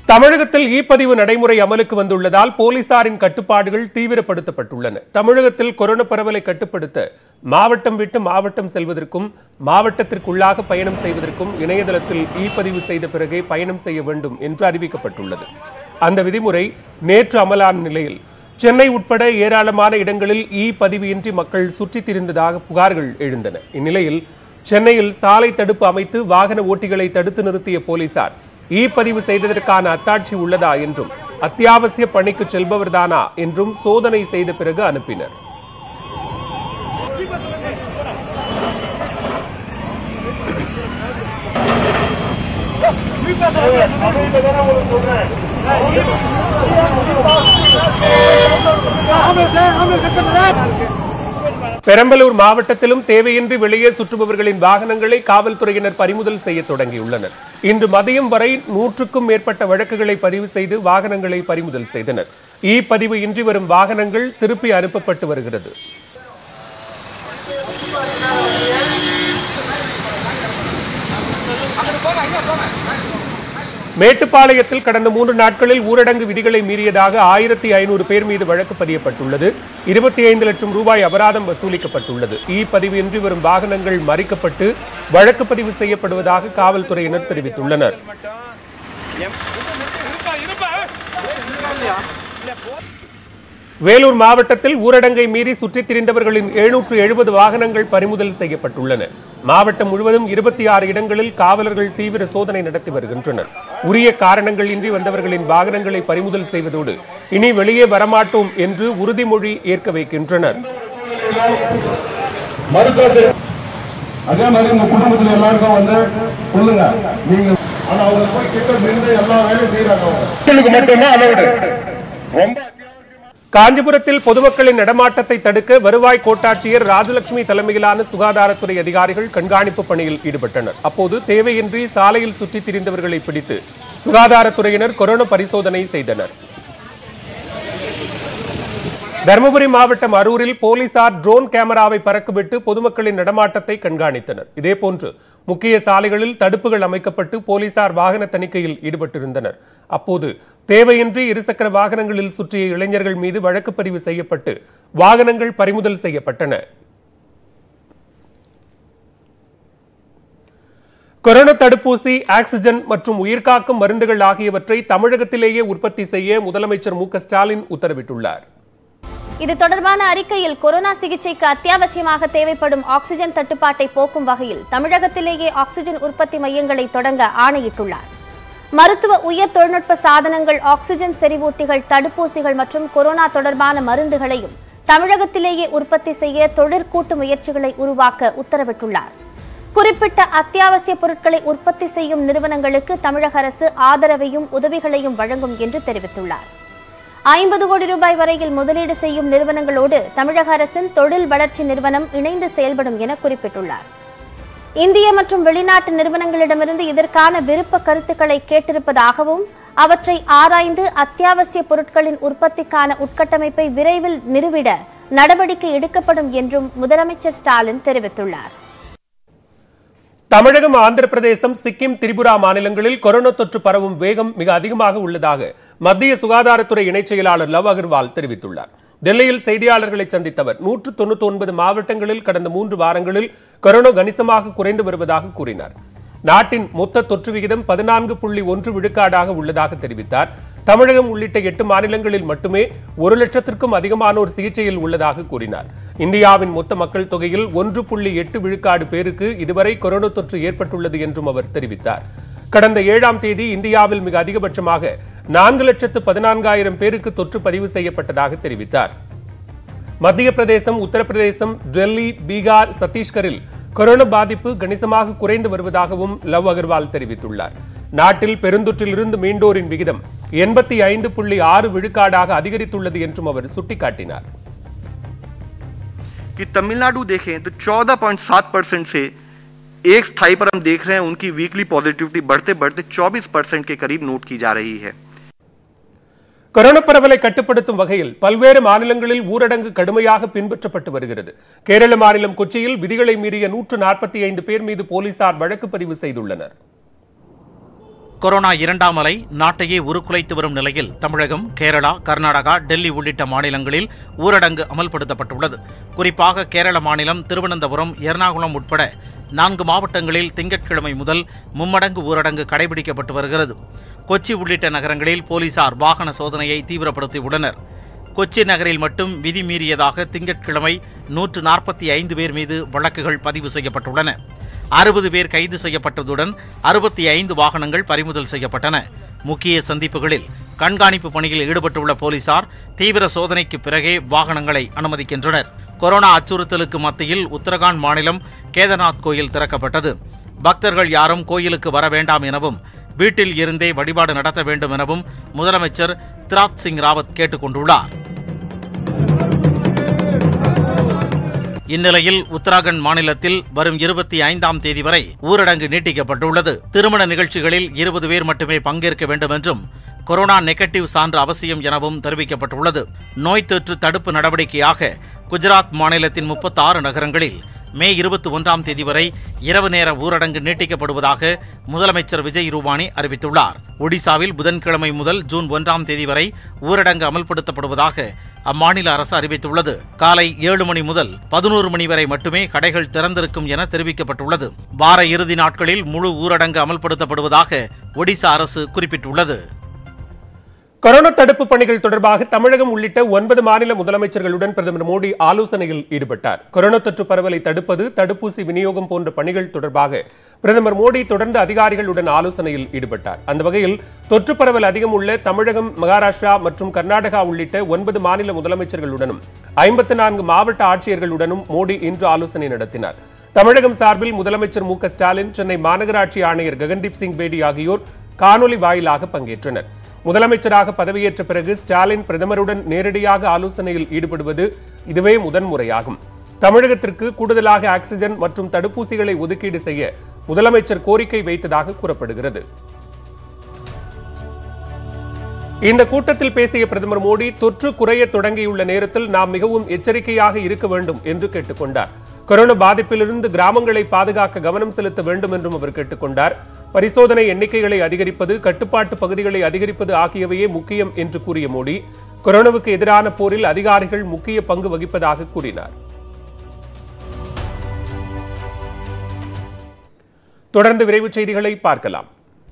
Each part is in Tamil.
தமிழகத்தில் இ-பதிவு நடைமுறை அமலுக்கு வந்துள்ளதால் போலீசாரின் கட்டுப்பாடுகள் தீவிரப்படுத்தப்பட்டுள்ளன. தமிழகத்தில் கொரோனா பரவலை கட்டுப்படுத்த மாவட்டம் விட்டு மாவட்டம் செல்வதற்கும் மாவட்டத்திற்குள்ளாக பயணம் செய்வதற்கும் இணையதளத்தில் இ-பதிவு செய்த பிறகே பயணம் செய்ய வேண்டும் என்று அறிவிக்கப்பட்டுள்ளது. அந்த விதிமுறை நேற்று அமலான நிலையில் சென்னை உட்பட ஏராளமான இடங்களில் இ-பதிவு இன்றி மக்கள் சுற்றித் திரிந்ததாக புகார்கள் எழுந்தன. இந்நிலையில் சென்னையில் சாலை தடுப்பு அமைத்து வாகன ஓட்டிகளை தடுத்து நிறுத்திய போலீசார் இ-பதிவு செய்ததற்கான அத்தாட்சி உள்ளதா என்றும் அத்தியாவசிய பணிக்கு செல்பவர்தானா என்றும் சோதனை செய்த பிறகு அனுப்பினர். பெரம்பலூர் மாவட்டத்திலும் தேவையின்றி வெளியே சுற்றுபவர்களின் வாகனங்களை காவல்துறையினர் பறிமுதல் செய்ய தொடங்கியுள்ளனர். இன்று மதியம் வரை 100க்கும் மேற்பட்ட வழக்குகளை பதிவு செய்து வாகனங்களை பறிமுதல் செய்தனர். இ-பதிவு இன்றி வரும் வாகனங்கள் திருப்பி அனுப்பப்பட்டு வருகிறது. மேட்டுப்பாளையத்தில் கடந்த 3 நாட்களில் ஊரடங்கு விதிகளை மீறியதாக 1500 பேர் மீது வழக்கு பதியப்பட்டுள்ளது. 25 லட்சம் ரூபாய் அபராதம் வசூலிக்கப்பட்டுள்ளது. இ-பதிவு இன்றி வரும் வாகனங்கள் மறிக்கப்பட்டு வழக்கு பதிவு செய்யப்படுவதாக காவல்துறையினர் தெரிவித்துள்ளனர். வேலூர் மாவட்டத்தில் ஊரடங்கை மீறி சுற்றித் திரிந்தவர்களின் 770 வாகனங்கள் பறிமுதல் செய்யப்பட்டுள்ளன. மாவட்டம் முழுவதும் 26 இடங்களில் காவலர்கள் தீவிர சோதனை நடத்தி வருகின்றனர். உரிய காரணங்கள் இன்றி வந்தவர்களின் வாகனங்களை பறிமுதல் செய்வதோடு இனி வெளியே வரமாட்டோம் என்று உறுதிமொழி ஏற்க வைக்கின்றனர். அதே மாதிரி உங்க குடும்பத்தில் எல்லாருக்கும் வந்து சொல்லுங்க, நீங்க ஆனா அவங்க போய் கிட்ட நின்று எல்லா வேலையும் செய்யறாங்க. மட்டும்தான் அலவுடு. ரொம்ப காஞ்சிபுரத்தில் பொதுமக்களின் நடமாட்டத்தை தடுக்க வருவாய் கோட்டாட்சியர் ராஜலட்சுமி தலைமையிலான சுகாதாரத்துறை அதிகாரிகள் கண்காணிப்பு பணியில் ஈடுபட்டனர். அப்போது தேவையின்றி சாலையில் சுற்றித் திரிந்தவர்களை பிடித்து சுகாதாரத்துறையினர் கொரோனா பரிசோதனை செய்தனர். தருமபுரி மாவட்டம் அரூரில் போலீசார் ட்ரோன் கேமராவை பறக்கவிட்டு பொதுமக்களின் நடமாட்டத்தை கண்காணித்தனர். இதேபோன்று முக்கிய சாலைகளில் தடுப்புகள் அமைக்கப்பட்டு போலீசார் வாகன தணிக்கையில் ஈடுபட்டிருந்தனர். அப்போது தேவையின்றி இருசக்கர வாகனங்களில் சுற்றிய இளைஞர்கள் மீது வழக்கு பதிவு செய்யப்பட்டு வாகனங்கள் பறிமுதல் செய்யப்பட்டன. கொரோனா தடுப்பூசி, ஆக்சிஜன் மற்றும் உயிர்காக்கும் மருந்துகள் ஆகியவற்றை தமிழகத்திலேயே உற்பத்தி செய்ய முதலமைச்சர் மு.க.ஸ்டாலின் உத்தரவிட்டுள்ளார். இது தொடர்பான அறிக்கையில் கொரோனா சிகிச்சைக்கு அத்தியாவசியமாக தேவைப்படும் ஆக்சிஜன் தட்டுப்பாட்டை போக்கும் வகையில் தமிழகத்திலேயே ஆக்சிஜன் உற்பத்தி மையங்களை தொடங்க ஆணையிட்டுள்ளார். மருத்துவ உயர் தொழில்நுட்ப சாதனங்கள், ஆக்சிஜன் செறிவூட்டிகள், தடுப்பூசிகள் மற்றும் கொரோனா தொடர்பான மருந்துகளையும் தமிழகத்திலேயே உற்பத்தி செய்ய தொழிற்கூட்டு முயற்சிகளை உருவாக்க உத்தரவிட்டுள்ளார். குறிப்பிட்ட அத்தியாவசிய பொருட்களை உற்பத்தி செய்யும் நிறுவனங்களுக்கு தமிழக அரசு ஆதரவையும் உதவிகளையும் வழங்கும் என்று தெரிவித்துள்ளார். 50 கோடி ரூபாய் வரையில் முதலீடு செய்யும் நிறுவனங்களோடு தமிழக அரசின் தொழில் வளர்ச்சி நிறுவனம் இணைந்து செயல்படும் என குறிப்பிட்டுள்ளார். இந்திய மற்றும் வெளிநாட்டு நிறுவனங்களிடமிருந்து இதற்கான விருப்ப கருத்துக்களை கேட்டிருப்பதாகவும் அவற்றை ஆராய்ந்து அத்தியாவசிய பொருட்களின் உற்பத்திக்கான உட்கட்டமைப்பை விரைவில் நிறுவிட நடவடிக்கை எடுக்கப்படும் என்றும் முதலமைச்சர் ஸ்டாலின் தெரிவித்துள்ளார். தமிழகம், ஆந்திர பிரதேசம், சிக்கிம், திரிபுரா மாநிலங்களில் கொரோனா தொற்று பரவும் வேகம் மிக அதிகமாக உள்ளதாக மத்திய சுகாதாரத்துறை இணைச் செயலாளர் லவ் அகர்வால் தெரிவித்துள்ளார். டெல்லியில் செய்தியாளர்களை சந்தித்த அவர் 199 மாவட்டங்களில் கடந்த 3 வாரங்களில் கொரோனா கணிசமாக குறைந்து வருவதாக கூறினார். நாட்டின் மொத்த தொற்று விகிதம் 14.1 விழுக்காடாக உள்ளதாக தெரிவித்தார். தமிழகம் உள்ளிட்ட 8 மாநிலங்களில் மட்டுமே 1 லட்சத்திற்கும் அதிகமானோர் சிகிச்சையில் உள்ளதாக கூறினார். இந்தியாவின் மொத்த மக்கள் தொகையில் 1.8 விழுக்காடு பேருக்கு இதுவரை கொரோனா தொற்று ஏற்பட்டுள்ளது என்றும் அவர் தெரிவித்தார். கடந்த 7ஆம் தேதி இந்தியாவில் மிக அதிகபட்சமாக 4,14,000 பேருக்கு தொற்று பதிவு செய்யப்பட்டதாக தெரிவித்தார். மத்திய பிரதேசம், உத்தரப்பிரதேசம், டெல்லி, பீகார், சத்தீஸ்கரில் கொரோனா பாதிப்பு கணிசமாக குறைந்து வருவதாகவும் லவ் அகர்வால் தெரிவித்துள்ளார். நாட்டில் பெருந்தொற்றிலிருந்து மீண்டோரின் விகிதம் 85.6 விழுக்காடாக அதிகரித்துள்ளது என்றும் அவர் சுட்டிக்காட்டினார். तमिलनाडु देखें तो 14.7% से एक स्थाई पर हम देख रहे हैं उनकी वीकली पॉजिटिविटी बढ़ते बढ़ते 24% के करीब नोट की जा रही है. கொரோனா பரவலை கட்டுப்படுத்தும் வகையில் பல்வேறு மாநிலங்களில் ஊரடங்கு கடுமையாக பின்பற்றப்பட்டு வருகிறது. கேரள மாநிலம் கொச்சியில் விதிகளை மீறிய 145 பேர் மீது போலீசார் வழக்கு பதிவு செய்துள்ளனர். கொரோனா இரண்டாம் அலை நாட்டையே உருக்குலைத்து வரும் நிலையில் தமிழகம், கேரளா, கர்நாடகா, டெல்லி உள்ளிட்ட மாநிலங்களில் ஊரடங்கு அமல்படுத்தப்பட்டுள்ளது. குறிப்பாக கேரள மாநிலம் திருவனந்தபுரம், எர்ணாகுளம் உட்பட 4 மாவட்டங்களில் திங்கட்கிழமை முதல் மும்மடங்கு ஊரடங்கு கடைபிடிக்கப்பட்டு வருகிறது. கொச்சி உள்ளிட்ட நகரங்களில் போலீசார் வாகன சோதனையை தீவிரப்படுத்தியுள்ளனர். கொச்சி நகரில் மட்டும் விதி மீறியதாக திங்கட்கிழமை 145 பேர் மீது வழக்குகள் பதிவு செய்யப்பட்டுள்ளன. 60 பேர் கைது செய்யப்பட்டதுடன் 65 வாகனங்கள் பறிமுதல் செய்யப்பட்டன. முக்கிய சந்திப்புகளில் கண்காணிப்பு பணியில் ஈடுபட்டுள்ள போலீசார் தீவிர சோதனைக்கு பிறகே வாகனங்களை அனுமதிக்கின்றனர். கொரோனா அச்சுறுத்தலுக்கு மத்தியில் உத்தரகாண்ட் மாநிலம் கேதார்நாத் கோயில் திறக்கப்பட்டது. பக்தர்கள் யாரும் கோயிலுக்கு வர வேண்டாம் எனவும் வீட்டில் இருந்தே வழிபாடு நடத்த வேண்டும் எனவும் முதலமைச்சர் திராத் சிங் ராவத் கேட்டுக் கொண்டுள்ளார். இந்நிலையில் உத்தராகண்ட் மாநிலத்தில் வரும் 25ஆம் தேதி வரை ஊரடங்கு நீட்டிக்கப்பட்டுள்ளது. திருமண நிகழ்ச்சிகளில் 20 பேர் மட்டுமே பங்கேற்க வேண்டும் என்றும் கொரோனா நெகட்டிவ் சான்று அவசியம் எனவும் தெரிவிக்கப்பட்டுள்ளது. நோய் தொற்று தடுப்பு நடவடிக்கையாக குஜராத் மாநிலத்தின் 36 நகரங்களில் மே 21ஆம் தேதி வரை இரவு நேர ஊரடங்கு நீட்டிக்கப்படுவதாக முதலமைச்சர் விஜய் ரூபானி அறிவித்துள்ளார். ஒடிசாவில் புதன்கிழமை முதல் ஜூன் 1ஆம் தேதி வரை ஊரடங்கு அமல்படுத்தப்படுவதாக அம்மாநில அரசு அறிவித்துள்ளது. காலை 7 மணி முதல் 11 மணி வரை மட்டுமே கடைகள் திறந்திருக்கும் என தெரிவிக்கப்பட்டுள்ளது. வார இறுதி நாட்களில் முழு ஊரடங்கு அமல்படுத்தப்படுவதாக ஒடிசா அரசு குறிப்பிட்டுள்ளது. கொரோனா தடுப்பு பணிகள் தொடர்பாக தமிழகம் உள்ளிட்ட 9 மாநில முதலமைச்சர்களுடன் பிரதமர் மோடி ஆலோசனையில் ஈடுபட்டார். கொரோனா தொற்று பரவலை தடுப்பது, தடுப்பூசி விநியோகம் போன்ற பணிகள் தொடர்பாக பிரதமர் மோடி தொடர்ந்து அதிகாரிகளுடன் ஆலோசனையில் ஈடுபட்டார். அந்த வகையில் தொற்று பரவல் அதிகம் உள்ள தமிழகம், மகாராஷ்டிரா மற்றும் கர்நாடகா உள்ளிட்ட 9 மாநில முதலமைச்சர்களுடனும் 54 மாவட்ட ஆட்சியர்களுடனும் மோடி இன்று ஆலோசனை நடத்தினார். தமிழகம் சார்பில் முதலமைச்சர் மு.க. ஸ்டாலின், சென்னை மாநகராட்சி ஆணையர் ககன்தீப் சிங் பேடி ஆகியோர் காணொலி வாயிலாக பங்கேற்றனர். முதலமைச்சராக பதவியேற்ற பிறகு ஸ்டாலின் பிரதமருடன் நேரடியாக ஆலோசனையில் ஈடுபடுவது இதுவே முதன்முறையாகும். தமிழகத்திற்கு கூடுதலாக ஆக்சிஜன் மற்றும் தடுப்பூசிகளை ஒதுக்கீடு செய்ய முதலமைச்சர் கோரிக்கை வைத்ததாக கூறப்படுகிறது. இந்த கூட்டத்தில் பேசிய பிரதமர் மோடி, தொற்று குறைய தொடங்கியுள்ள நேரத்தில் நாம் மிகவும் எச்சரிக்கையாக இருக்க வேண்டும் என்று கேட்டுக்கொண்டார். கொரோனா பாதிப்பிலிருந்து கிராமங்களை பாதுகாக்க கவனம் செலுத்த வேண்டும் என்றும் அவர் கேட்டுக்கொண்டார். பரிசோதனை எண்ணிக்கைகளை அதிகரிப்பது, கட்டுப்பாட்டு பகுதிகளை அதிகரிப்பது ஆகியவையே முக்கியம் என்று கூறிய மோடி, கொரோனாவுக்கு எதிரான போரில் அதிகாரிகள் முக்கிய பங்கு வகிப்பதாக கூறினார். தொடர்ந்து விரைவு செய்திகளை பார்க்கலாம்.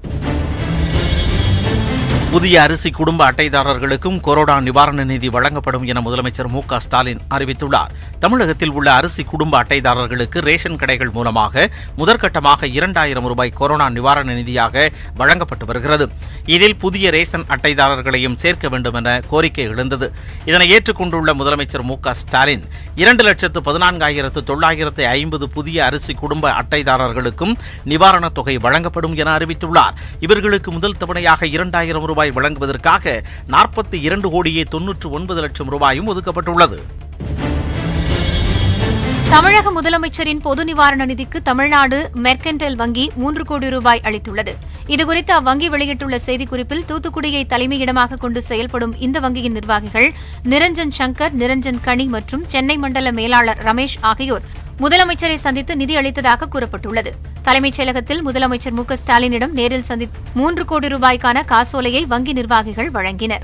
புதிய அரிசி குடும்ப அட்டைதாரர்களுக்கும் கொரோனா நிவாரண நிதி வழங்கப்படும் என முதலமைச்சர் மு.க. ஸ்டாலின் அறிவித்துள்ளார். தமிழகத்தில் உள்ள அரிசி குடும்ப அட்டைதாரர்களுக்கு ரேஷன் கடைகள் மூலமாக முதற்கட்டமாக 2000 ரூபாய் கொரோனா நிவாரண நிதியாக வழங்கப்பட்டு வருகிறது. இதில் புதிய ரேஷன் அட்டைதாரர்களையும் சேர்க்க வேண்டும் என கோரிக்கை எழுந்தது. இதனை ஏற்றுக்கொண்டுள்ள முதலமைச்சர் மு.க. ஸ்டாலின் 2,14,950 புதிய அரிசி குடும்ப அட்டைதாரர்களுக்கும் நிவாரணத் தொகை வழங்கப்படும் என அறிவித்துள்ளார். இவர்களுக்கு முதல் தவணையாக 2000 ரூபாய் வழங்குவதற்காக 42,99 லட்சம் ரூபாயும் ஒதுக்கப்பட்டுள்ளது. தமிழக முதலமைச்சரின் பொது நிவாரண நிதிக்கு தமிழ்நாடு மெர்கன்டைல் வங்கி 3 கோடி ரூபாய் அளித்துள்ளது. இதுகுறித்து அவ்வங்கி வெளியிட்டுள்ள செய்திக்குறிப்பில், தூத்துக்குடியை தலைமையிடமாக கொண்டு செயல்படும் இந்த வங்கியின் நிர்வாகிகள் நிரஞ்சன் சங்கர், நிரஞ்சன் கனி மற்றும் சென்னை மண்டல மேலாளர் ரமேஷ் ஆகியோர் முதலமைச்சரை சந்தித்து நிதி அளித்ததாக கூறப்பட்டுள்ளது. தலைமைச் செயலகத்தில் முதலமைச்சர் மு.க. ஸ்டாலினிடம் நேரில் சந்தித்து 3 கோடி ரூபாய்க்கான காசோலையை வங்கி நிர்வாகிகள் வழங்கினர்.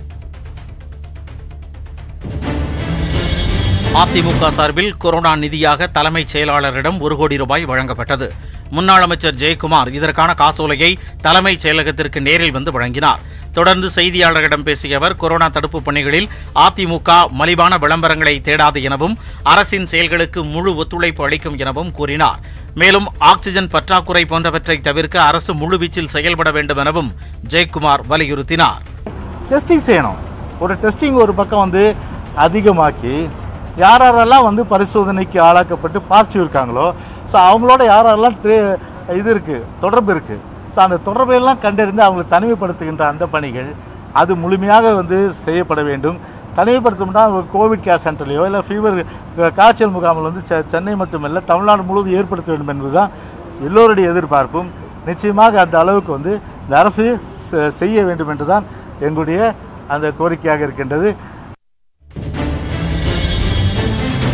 அதிமுக சார்பில் கொரோனா நிதியாக தலைமைச் செயலாளரிடம் 1 கோடி ரூபாய் வழங்கப்பட்டது. முன்னாள் அமைச்சர் ஜெயக்குமார் இதற்கான காசோலையை தலைமைச் செயலகத்திற்கு நேரில் வந்து வழங்கினார். தொடர்ந்து செய்தியாளர்களிடம் பேசிய அவர், கொரோனா தடுப்பு பணிகளில் அதிமுக மலிவான விளம்பரங்களை தேடாது எனவும் அரசின் செயல்களுக்கு முழு ஒத்துழைப்பு அளிக்கும் எனவும் கூறினார். மேலும் ஆக்சிஜன் பற்றாக்குறை போன்றவற்றை தவிர்க்க அரசு முழுவீச்சில் செயல்பட வேண்டும் எனவும் ஜெயக்குமார் வலியுறுத்தினார். டெஸ்டிங் செய்யணும். ஒரு டெஸ்டிங் ஒரு பக்கம் அதிகமாக்கி யாரெல்லாம் பரிசோதனைக்கு ஆளாக்கப்பட்டு பாசிட்டிவ் இருக்காங்களோ, ஸோ அவங்களோட யாரெல்லாம் தொடர்பு இருக்குது, ஸோ அந்த தொடர்பையெல்லாம் கண்டறிந்து அவங்களை தனிமைப்படுத்துகின்ற அந்த பணிகள் அது முழுமையாக செய்யப்பட வேண்டும். தனிமைப்படுத்தணும்னா கோவிட் கேர் சென்டர்லையோ இல்லை ஃபீவர் காய்ச்சல் முகாமில் சென்னை மட்டுமல்ல தமிழ்நாடு முழுவதும் ஏற்படுத்த வேண்டும் என்பதுதான் எல்லோருடைய எதிர்பார்ப்பும். நிச்சயமாக அந்த அளவுக்கு இந்த அரசு செய்ய வேண்டும் என்றுதான் எங்களுடைய அந்த கோரிக்கையாக இருக்கின்றது. ஆட்சி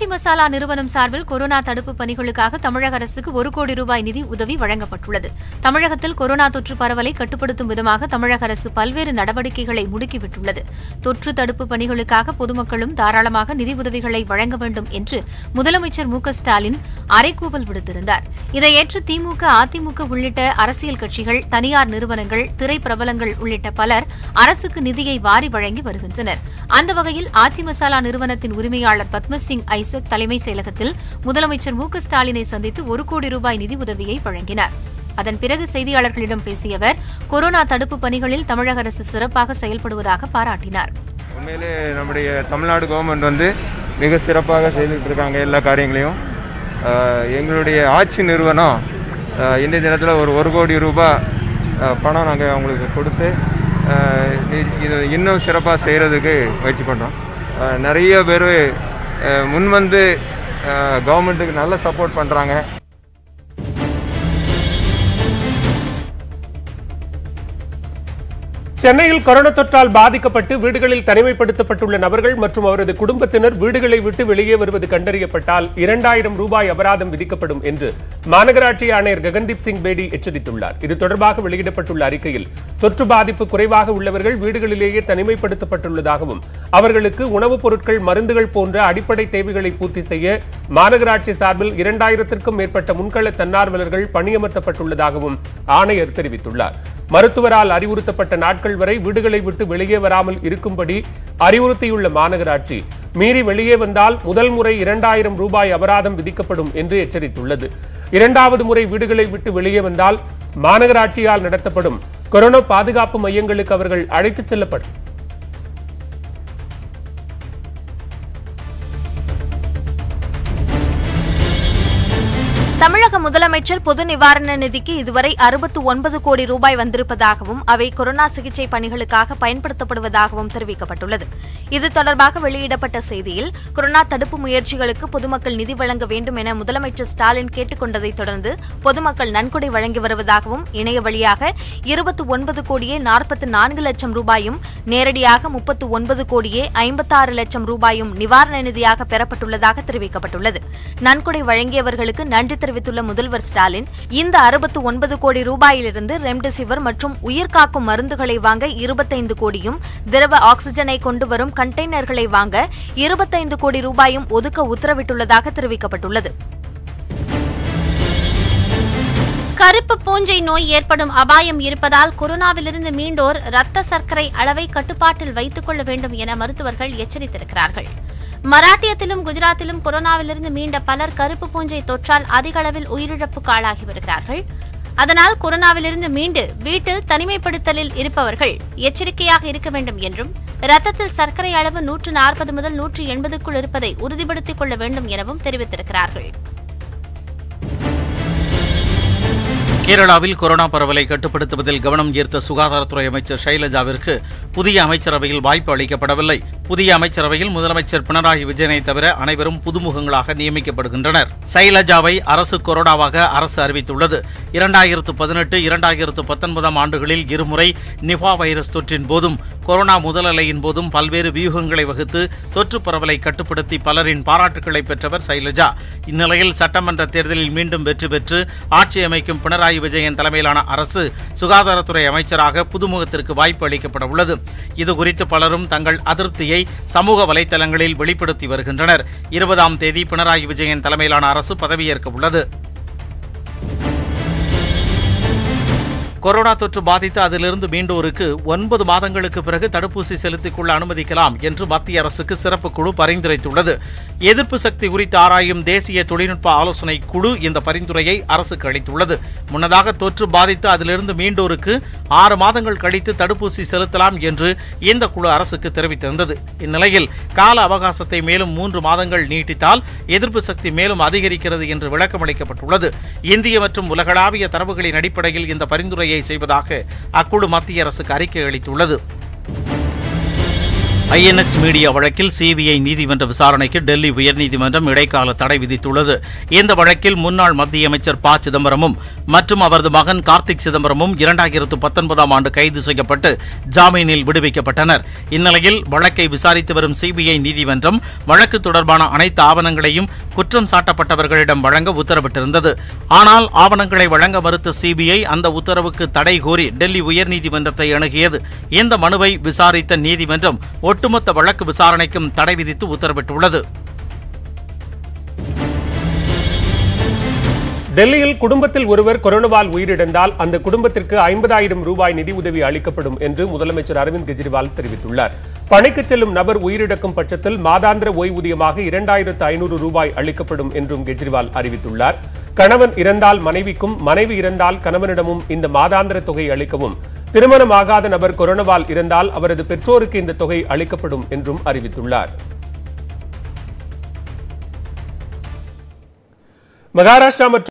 மசாலா நிறுவனம் சார்பில் கொரோனா தடுப்பு பணிகளுக்காக தமிழக அரசுக்கு 1 கோடி ரூபாய் நிதி உதவி வழங்கப்பட்டுள்ளது. தமிழகத்தில் கொரோனா தொற்று பரவலை கட்டுப்படுத்தும் விதமாக தமிழக அரசு பல்வேறு நடவடிக்கைகளை முடுக்கிவிட்டுள்ளது. தொற்று தடுப்பு பணிகளுக்காக பொதுமக்களும் தாராளமாக நிதி உதவிகளை வழங்க வேண்டும் என்று முதலமைச்சர் மு க ஸ்டாலின் அறைகூவல் விடுத்திருந்தார். இதை ஏற்று திமுக, அதிமுக உள்ளிட்ட அரசியல் கட்சிகள், தனியார் நிறுவனங்கள், திரைப்பிரபலங்கள் உள்ளிட்ட பலர் அரசுக்கு நிதியை வாரி வழங்கி வருகின்றனர். அந்த வகையில் ஆச்சி மசாலா நிறுவனத்தின் உரிமையாளர் பத்மசிங் ஐசக் தலைமைச் செயலகத்தில் முதலமைச்சர் மு க ஸ்டாலினை சந்தித்து 1 கோடி ரூபாய் நிதி உதவியை வழங்கினார். அதன் பிறகு செய்தியாளர்களிடம் பேசிய அவர் கொரோனா தடுப்பு பணிகளில் தமிழக அரசு சிறப்பாக செயல்படுவதாக பாராட்டினார். உண்மையிலே நம்முடைய தமிழ்நாடு கவர்மெண்ட் மிக சிறப்பாக செய்துட்டு இருக்காங்க எல்லா காரியங்களையும். எங்களுடைய ஆட்சி நிறுவனம் இந்த தினத்தில் ஒரு 1 கோடி ரூபாய் பணம் நாங்கள் அவங்களுக்கு கொடுத்து இது இன்னும் சிறப்பாக செய்கிறதுக்கு முயற்சி பண்ணுறோம். நிறைய பேர் முன்வந்து கவர்மெண்ட்டுக்கு நல்ல சப்போர்ட் பண்ணுறாங்க. சென்னையில் கொரோனா தொற்றால் பாதிக்கப்பட்டு வீடுகளில் தனிமைப்படுத்தப்பட்டுள்ள நபர்கள் மற்றும் அவரது குடும்பத்தினர் வீடுகளை விட்டு வெளியே வருவது கண்டறியப்பட்டால் 2000 ரூபாய் அபராதம் விதிக்கப்படும் என்று மாநகராட்சி ஆணையர் ககன்தீப் சிங் பேடி எச்சரித்துள்ளார். இது தொடர்பாக வெளியிடப்பட்டுள்ள அறிக்கையில் தொற்று பாதிப்பு குறைவாக உள்ளவர்கள் வீடுகளிலேயே தனிமைப்படுத்தப்பட்டுள்ளதாகவும் அவர்களுக்கு உணவுப் பொருட்கள், மருந்துகள் போன்ற அடிப்படை தேவைகளை பூர்த்தி செய்ய மாநகராட்சி சார்பில் 2000த்திற்கும் மேற்பட்ட முன்கள தன்னார்வலர்கள் பணியமர்த்தப்பட்டுள்ளதாகவும் ஆணையர் தெரிவித்துள்ளார். மருத்துவரால் அறிவுறுத்தப்பட்ட நாட்கள் வரை வீடுகளை விட்டு வெளியே வராமல் இருக்கும்படி அறிவுறுத்தியுள்ள மாநகராட்சி மீறி வெளியே வந்தால் முதல் முறை 2000 ரூபாய் அபராதம் விதிக்கப்படும் என்று எச்சரித்துள்ளது. 2வது முறை வீடுகளை விட்டு வெளியே வந்தால் மாநகராட்சியால் நடத்தப்படும் கொரோனா பாதுகாப்பு மையங்களுக்கு அவர்கள் அழைத்துச் செல்லப்படும். தமிழக முதலமைச்சர் பொது நிவாரண நிதிக்கு இதுவரை 69 கோடி ரூபாய் வந்திருப்பதாகவும் அவை கொரோனா சிகிச்சை பணிகளுக்காக பயன்படுத்தப்படுவதாகவும் தெரிவிக்கப்பட்டுள்ளது. இது தொடர்பாக வெளியிடப்பட்ட செய்தியில் கொரோனா தடுப்பு முயற்சிகளுக்கு பொதுமக்கள் நிதி வழங்க வேண்டும் என முதலமைச்சர் ஸ்டாலின் கேட்டுக் கொண்டதைத் தொடர்ந்து பொதுமக்கள் நன்கொடை வழங்கி வருவதாகவும் இணைய வழியாக 29 கோடியே 44 லட்சம் ரூபாயும் நேரடியாக 39 கோடியே 56 லட்சம் ரூபாயும் நிவாரண நிதியாக பெறப்பட்டுள்ளதாக தெரிவிக்கப்பட்டுள்ளது. நன்கொடை வழங்கியவர்களுக்கு நன்றி தெரிவித்துள்ள முதல்வர் ஸ்டாலின் இந்த 69 கோடி ரூபாயிலிருந்து ரெம்டெசிவிர் மற்றும் உயிர்காக்கும் மருந்துகளை வாங்க 25 கோடியும், திரவ ஆக்சிஜனை கொண்டு வரும் கண்டெய்னர்களை வாங்க 25 கோடி ரூபாயும் ஒதுக்க உத்தரவிட்டுள்ளதாக தெரிவிக்கப்பட்டுள்ளது. கருப்பு பூஞ்சை நோய் ஏற்படும் அபாயம் இருப்பதால் கொரோனாவிலிருந்து மீண்டோர் இரத்த சர்க்கரை அளவை கட்டுப்பாட்டில் வைத்துக் கொள்ள வேண்டும் என மருத்துவர்கள் எச்சரித்திருக்கிறார்கள். மராட்டியத்திலும் குஜராத்திலும் கொரோனாவிலிருந்து மீண்ட பலர் கருப்பு பூஞ்சை தொற்றால் அதிக அளவில் உயிரிழப்புக்கு ஆளாகி வருகிறார்கள். அதனால் கொரோனாவிலிருந்து மீண்டு வீட்டில் தனிமைப்படுத்தலில் இருப்பவர்கள் எச்சரிக்கையாக இருக்க வேண்டும் என்றும் இரத்தத்தில் சர்க்கரை அளவு 140 முதல் 180க்குள் இருப்பதை உறுதிப்படுத்திக் கொள்ள வேண்டும் எனவும் தெரிவித்திருக்கிறார்கள். கேரளாவில் கொரோனா பரவலை கட்டுப்படுத்துவதில் கவனம் ஈர்த்த சுகாதாரத்துறை அமைச்சர் ஷைலஜாவிற்கு புதிய அமைச்சரவையில் வாய்ப்பு அளிக்கப்படவில்லை. புதிய அமைச்சரவையில் முதலமைச்சர் பினராயி விஜயனை தவிர அனைவரும் புதுமுகங்களாக நியமிக்கப்படுகின்றனர். ஷைலஜாவை அரசு கொரோனாவாக அரசு அறிவித்துள்ளது. 2018, 2019 ஆண்டுகளில் இருமுறை நிபா வைரஸ் தொற்றின் போதும் கொரோனா முதல் அலையின் போதும் பல்வேறு வியூகங்களை வகுத்து தொற்று பரவலை கட்டுப்படுத்தி பலரின் பாராட்டுகளை பெற்றவர் ஷைலஜா. இந்நிலையில் சட்டமன்ற தேர்தலில் மீண்டும் வெற்றி பெற்று ஆட்சி அமைக்கும் பினராயி விஜயன் தலைமையிலான அரசு சுகாதாரத்துறை அமைச்சராக புதுமுகத்திற்கு வாய்ப்பு அளிக்கப்பட உள்ளது. இதுகுறித்து பலரும் தங்கள் அதிருப்தியை சமூக வலைதளங்களில் வெளிப்படுத்தி வருகின்றனர். 20ஆம் தேதி பினராயி விஜயன் தலைமையிலான அரசு பதவியேற்க உள்ளது. கொரோனா தொற்று பாதித்து அதிலிருந்து மீண்டோருக்கு 9 மாதங்களுக்கு பிறகு தடுப்பூசி செலுத்திக் கொள்ள அனுமதிக்கலாம் என்று மத்திய அரசுக்கு சிறப்பு குழு பரிந்துரைத்துள்ளது. எதிர்ப்பு சக்தி குறித்து ஆராயும் தேசிய தொழில்நுட்ப ஆலோசனை குழு இந்த பரிந்துரையை அரசுக்கு அளித்துள்ளது. முன்னதாக தொற்று பாதித்து அதிலிருந்து மீண்டோருக்கு 6 மாதங்கள் கழித்து தடுப்பூசி செலுத்தலாம் என்று இந்த குழு அரசுக்கு தெரிவித்திருந்தது. இந்நிலையில் கால அவகாசத்தை மேலும் 3 மாதங்கள் நீட்டித்தால் எதிர்ப்பு சக்தி மேலும் அதிகரிக்கிறது என்று விளக்கமளிக்கப்பட்டுள்ளது. இந்திய மற்றும் உலகளாவிய தரவுகளின் அடிப்படையில் இந்த பரிந்துரையை செய்வதாக அக்குழு மத்திய அரசுக்கு அறிக்கை அளித்துள்ளது. INX மீடியா வழக்கில் CBI நீதிமன்ற விசாரணைக்கு டெல்லி உயர்நீதிமன்றம் இடைக்கால தடை விதித்துள்ளது. இந்த வழக்கில் முன்னாள் மத்திய அமைச்சர் ப. சிதம்பரமும் மற்றும் அவரது மகன் கார்த்திக் சிதம்பரமும் 2019ஆம் ஆண்டு கைது செய்யப்பட்டு ஜாமீனில் விடுவிக்கப்பட்டனர். இந்நிலையில் வழக்கை விசாரித்து வரும் CBI நீதிமன்றம் வழக்கு தொடர்பான அனைத்து ஆவணங்களையும் குற்றம் சாட்டப்பட்டவர்களிடம் வழங்க உத்தரவிட்டிருந்தது. ஆனால் ஆவணங்களை வழங்க மறுத்த CBI அந்த உத்தரவுக்கு தடை கோரி டெல்லி உயர்நீதிமன்றத்தை அணுகியது. இந்த மனுவை விசாரித்த நீதிமன்றம் ஒட்டுமொத்த வழக்கு விசாரணைக்கும் தடை விதித்து உத்தரவிட்டுள்ளது. டெல்லியில் குடும்பத்தில் ஒருவர் கொரோனாவால் உயிரிழந்தால் அந்த குடும்பத்திற்கு 50,000 ரூபாய் நிதி உதவி அளிக்கப்படும் என்று முதலமைச்சர் அரவிந்த் கெஜ்ரிவால் தெரிவித்துள்ளார். பணிக்கு செல்லும் நபர் உயிரிழக்கும் பட்சத்தில் மாதாந்திர ஓய்வூதியமாக 2,500 ரூபாய் அளிக்கப்படும் என்றும் கெஜ்ரிவால் அறிவித்துள்ளார். கணவன் இறந்தால் மனைவிக்கும், மனைவி இறந்தால் கணவனிடமும் இந்த மாதாந்திர தொகை அளிக்கவும், திருமணமாகாத நபர் கொரோனாவால் இறந்தால் அவரது பெற்றோருக்கு இந்த தொகை அளிக்கப்படும் என்றும் அறிவித்துள்ளார். மகாராஷ்டிரா மற்றும்